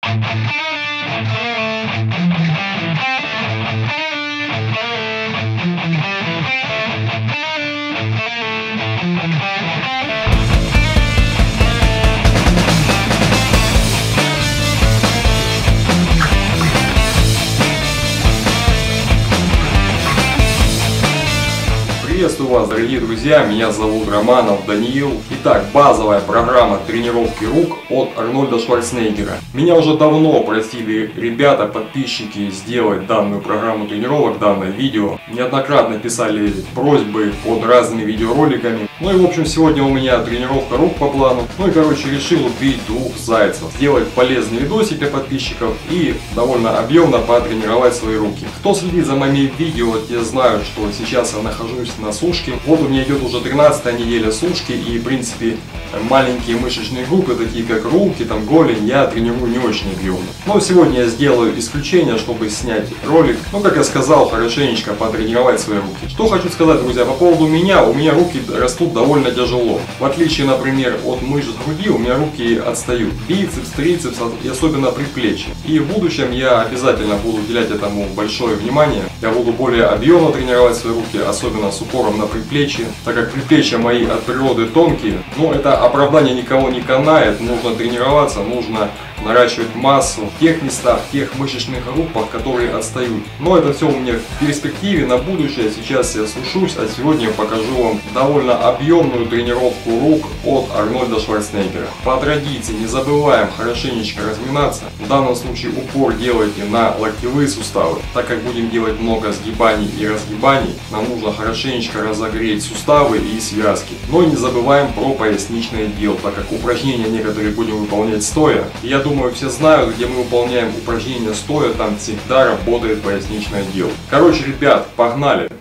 Приветствую вас, дорогие друзья, меня зовут Романов Даниил. Итак, базовая программа тренировки рук от Арнольда Шварценеггера. Меня уже давно просили ребята, подписчики, сделать данную программу тренировок, данное видео. Неоднократно писали просьбы под разными видеороликами. Ну и в общем, сегодня у меня тренировка рук по плану. Ну и короче, решил убить двух зайцев. Сделать полезный видосик для подписчиков и довольно объемно потренировать свои руки. Кто следит за моими видео, те знают, что сейчас я нахожусь на сушке. Вот у меня идет уже 13-я неделя сушки, и в принципе маленькие мышечные группы, такие как руки, там голень, я тренирую не очень объемно. Но сегодня я сделаю исключение, чтобы снять ролик. Ну, как я сказал, хорошенечко потренировать свои руки. Что хочу сказать, друзья, по поводу меня. У меня руки растут довольно тяжело. В отличие, например, от мышц груди, у меня руки отстают. Бицепс, трицепс и особенно предплечье. И в будущем я обязательно буду уделять этому большое внимание. Я буду более объемно тренировать свои руки, особенно с упором на предплечье, так как предплечья мои от природы тонкие. Но это оправдание никого не канает, нужно тренироваться, нужно наращивать массу в тех местах, в тех мышечных группах, которые отстают. Но это все у меня в перспективе на будущее. Сейчас я сушусь, а сегодня я покажу вам довольно объемную тренировку рук от Арнольда Шварценеггера. По традиции не забываем хорошенечко разминаться. В данном случае упор делайте на локтевые суставы. Так как будем делать много сгибаний и разгибаний, нам нужно хорошенечко разогреть суставы и связки. Но не забываем про поясничное дело, так как упражнения некоторые будем выполнять стоя. Я думаю, все знают, где мы выполняем упражнения стоя, там всегда работает поясничное дело. Короче, ребят, погнали!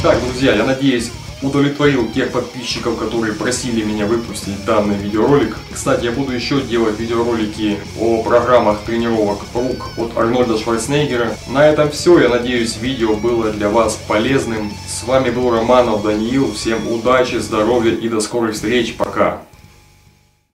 Итак, друзья, я надеюсь, удовлетворил тех подписчиков, которые просили меня выпустить данный видеоролик. Кстати, я буду еще делать видеоролики о программах тренировок рук от Арнольда Шварценеггера. На этом все. Я надеюсь, видео было для вас полезным. С вами был Романов Даниил. Всем удачи, здоровья и до скорых встреч. Пока.